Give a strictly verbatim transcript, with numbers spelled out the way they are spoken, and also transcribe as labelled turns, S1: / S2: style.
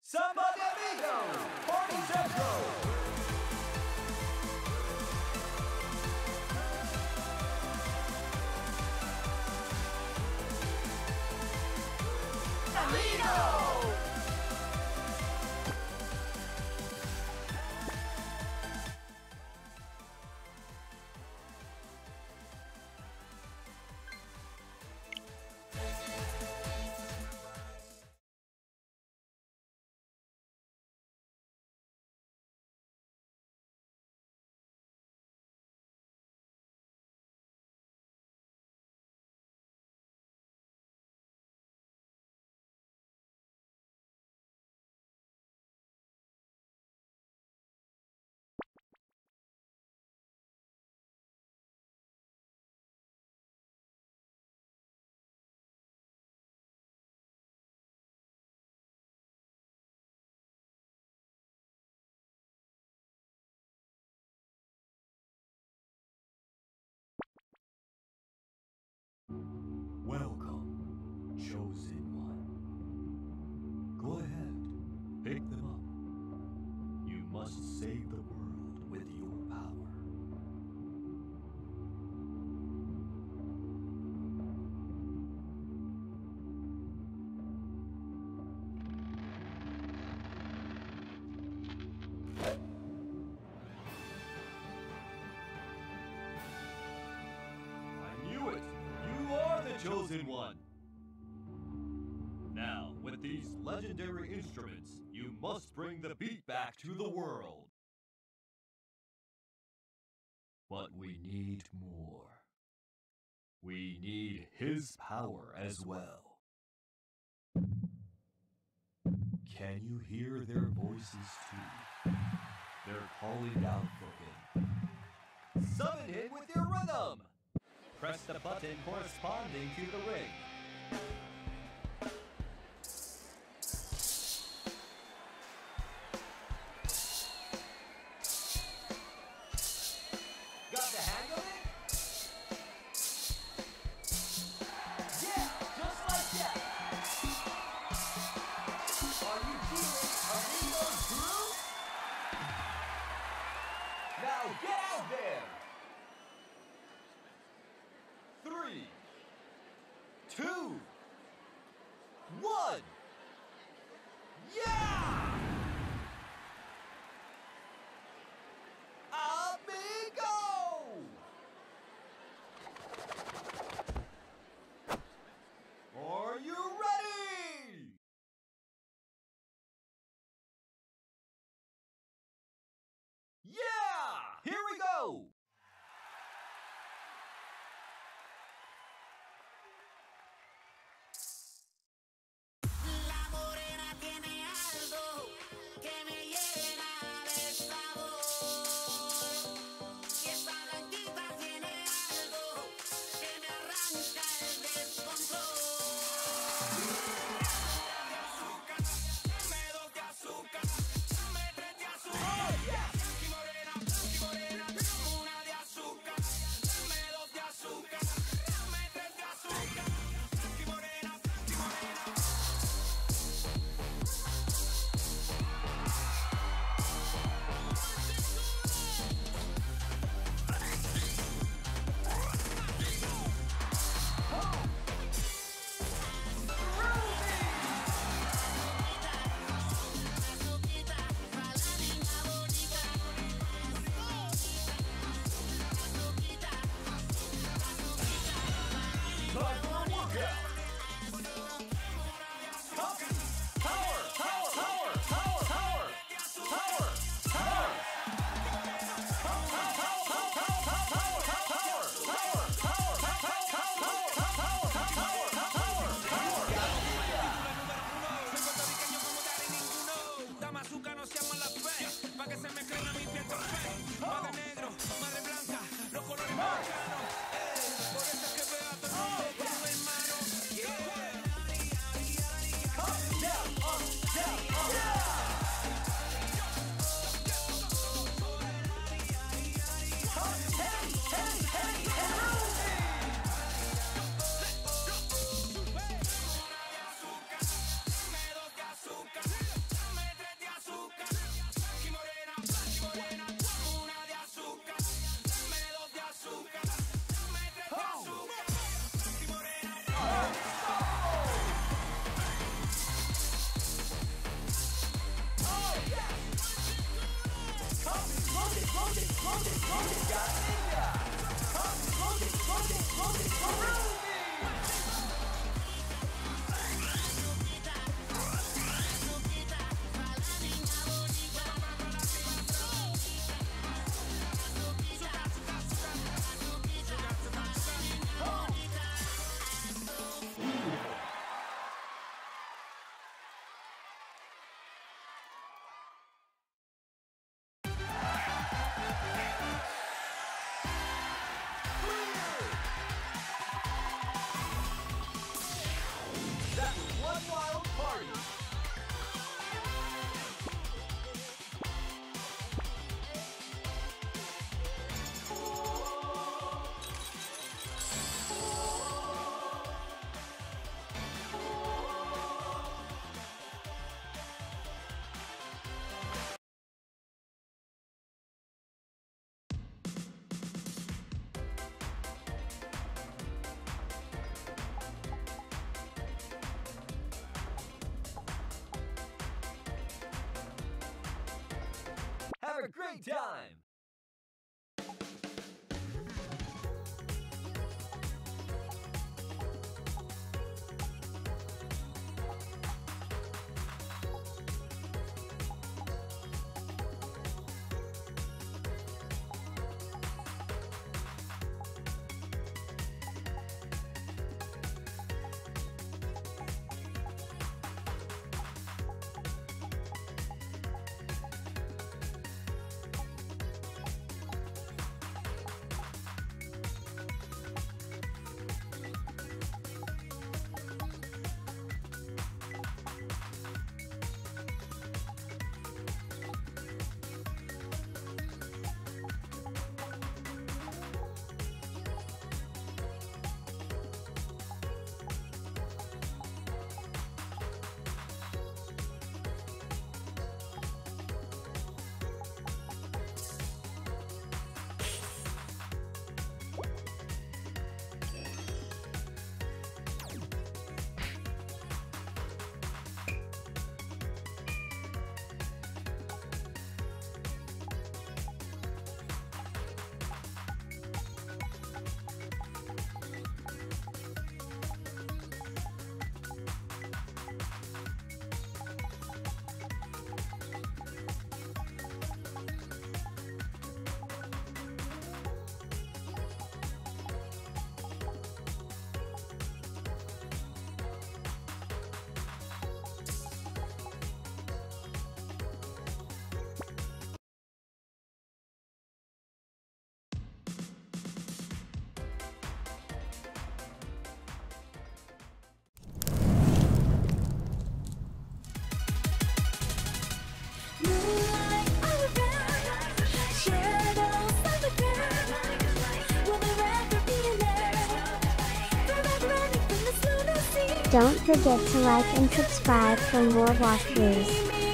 S1: Samba de Amigo! Party Central! Amigo!
S2: Welcome, Chosen One. Go ahead, pick them up. You must save the world with your power. I knew it! You are the Chosen One! Now, with these legendary instruments, you must bring the beat back to the world. But we need more. We need his power as well. Can you hear their voices too? They're calling out for him. Summon him with your rhythm! Press the button corresponding to the ring. Got the hang of it? Yeah, just like that. Are you feeling Amigo's groove? Now get out there! Three, two, one, yeah! Amigo! Are you ready? Yeah! Here we go! That was one wild party. Have a great time!
S3: Don't forget to like and subscribe for more walkthroughs.